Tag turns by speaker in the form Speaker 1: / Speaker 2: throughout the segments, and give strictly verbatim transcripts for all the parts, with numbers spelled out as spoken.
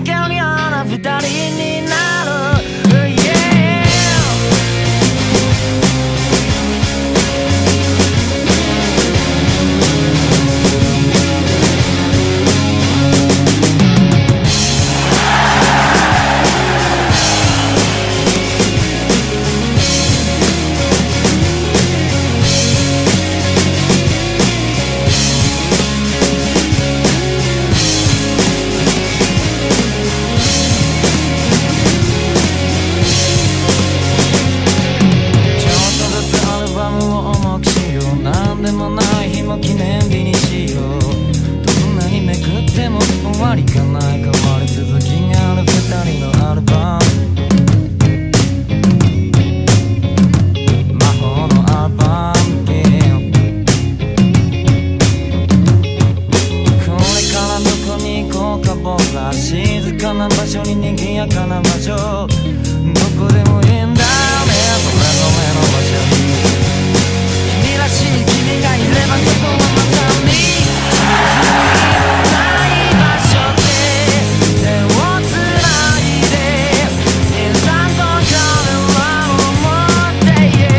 Speaker 1: 間にあら二人になる、yeah!でもない日も記念日にしよう。どんなにめくっても終わりがない変わり続きがある二人のアルバム、魔法のアルバム、yeah、これからどこに行こうか僕ら、静かな場所に賑やかな場所、どこでもいいんだよね、それの目の場所に君らしい君がいればそこはまさに自分のない場所で手をつないでインスタントカメラを持って、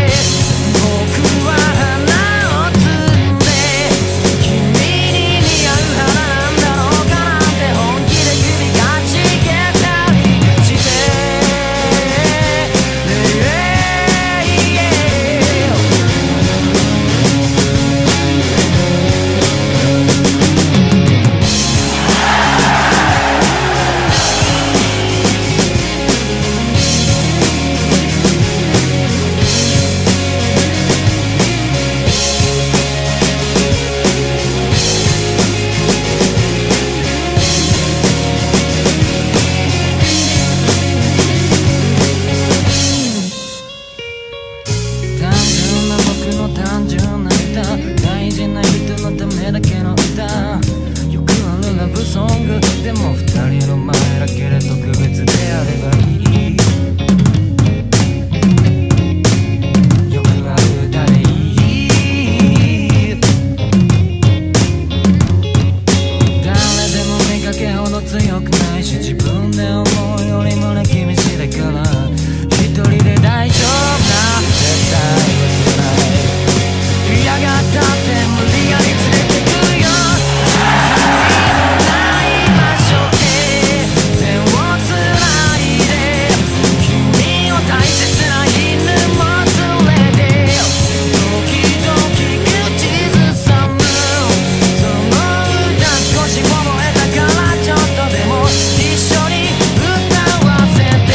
Speaker 1: 僕は花を摘んで君に似合う花なんだろうかなんて本気で首がちげたりして、単純な歌、大事な人のためだけの歌、よくあるラブソングでも二人の前だけで特別であればいい、よくある歌でいい、誰でも見かけほど強くないし自分で思うより胸キメしだから一人で大丈夫な絶対忘れない、嫌がったって無理やり連れてくるよ、自分のない場所へ手をつないで君を大切な犬も連れて時々口ずさむ、その歌少し覚えたからちょっとでも一緒に歌わせて、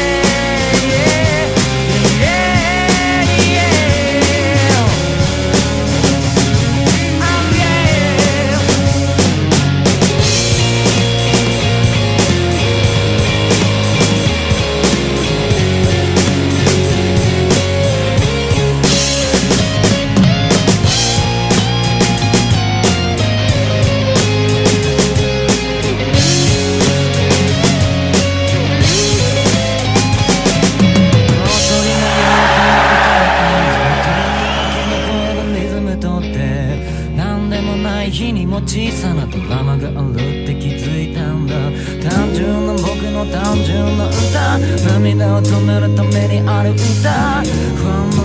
Speaker 1: 日にも小さなドラマがあるって気づいたんだ、単純な僕の単純な歌、涙を止めるためにある歌、不安の